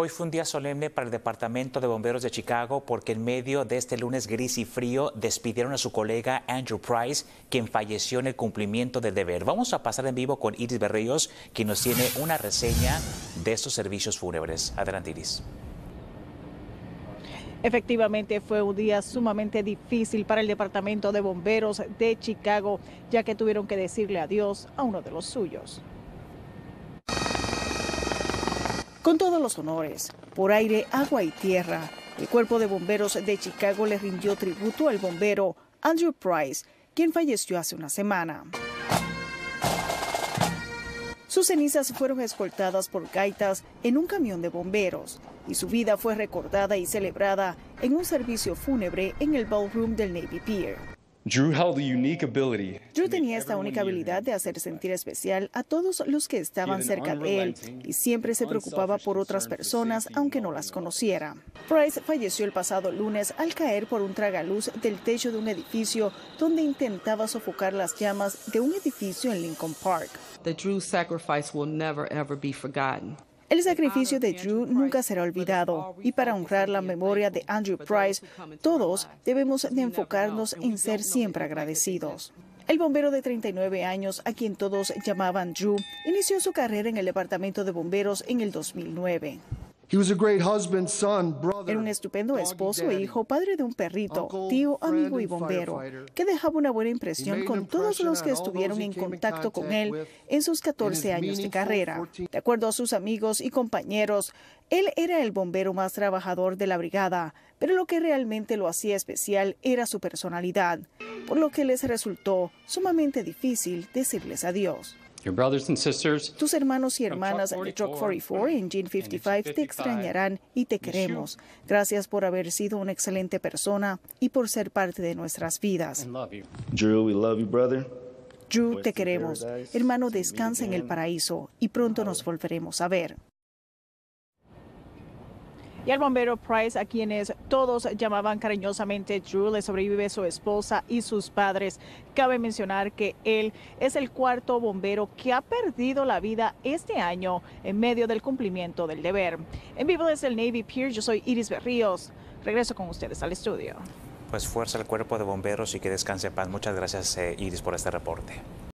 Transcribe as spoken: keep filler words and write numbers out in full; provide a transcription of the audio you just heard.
Hoy fue un día solemne para el Departamento de Bomberos de Chicago porque en medio de este lunes gris y frío despidieron a su colega Andrew Price, quien falleció en el cumplimiento del deber. Vamos a pasar en vivo con Iris Berríos, quien nos tiene una reseña de estos servicios fúnebres. Adelante, Iris. Efectivamente, fue un día sumamente difícil para el Departamento de Bomberos de Chicago, ya que tuvieron que decirle adiós a uno de los suyos. Con todos los honores, por aire, agua y tierra, el Cuerpo de Bomberos de Chicago le rindió tributo al bombero Andrew Price, quien falleció hace una semana. Sus cenizas fueron escoltadas por gaitas en un camión de bomberos y su vida fue recordada y celebrada en un servicio fúnebre en el ballroom del Navy Pier. Drew held a unique ability. Drew tenía esta única habilidad de hacer sentir especial a todos los que estaban cerca de él y siempre se preocupaba por otras personas aunque no las conociera. Price falleció el pasado lunes al caer por un tragaluz del techo de un edificio donde intentaba sofocar las llamas de un edificio en Lincoln Park. The Drew sacrifice will never ever be forgotten. El sacrificio de Drew nunca será olvidado y para honrar la memoria de Andrew Price, todos debemos de enfocarnos en ser siempre agradecidos. El bombero de treinta y nueve años, a quien todos llamaban Drew, inició su carrera en el Departamento de Bomberos en el dos mil nueve. Era un estupendo esposo e hijo, padre de un perrito, tío, amigo y bombero, que dejaba una buena impresión con todos los que estuvieron en contacto con él en sus catorce años de carrera. De acuerdo a sus amigos y compañeros, él era el bombero más trabajador de la brigada, pero lo que realmente lo hacía especial era su personalidad, por lo que les resultó sumamente difícil decirles adiós. Your brothers and sisters, Tus hermanos y hermanas de Truck cuarenta y cuatro y Engine cincuenta y cinco te extrañarán y te queremos. Gracias por haber sido una excelente persona y por ser parte de nuestras vidas. Drew, we love you, brother. Drew, te queremos. Hermano, descansa en el paraíso y pronto nos volveremos a ver. Y al bombero Price, a quienes todos llamaban cariñosamente Drew, le sobrevive su esposa y sus padres. Cabe mencionar que él es el cuarto bombero que ha perdido la vida este año en medio del cumplimiento del deber. En vivo desde el Navy Pier, yo soy Iris Berríos. Regreso con ustedes al estudio. Pues fuerza al Cuerpo de Bomberos y que descanse en paz. Muchas gracias, eh, Iris, por este reporte.